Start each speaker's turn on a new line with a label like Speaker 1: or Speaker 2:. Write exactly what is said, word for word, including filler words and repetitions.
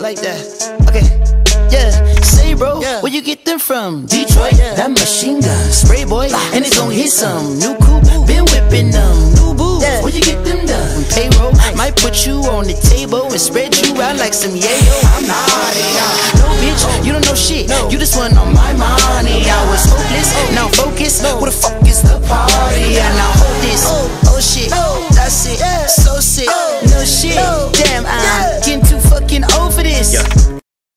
Speaker 1: like that. Okay, yeah. Say, bro, yeah. Where you get them from? Detroit, yeah. That machine gun. Spray boy, and it's gon' hit some. New coupe, been whipping them. New boo, yeah. Where you get them done? Payroll, might put you on the table and spread you out like some yayo. I'm not it, no bitch, you don't know shit. No. You just want all my money. I was hopeless,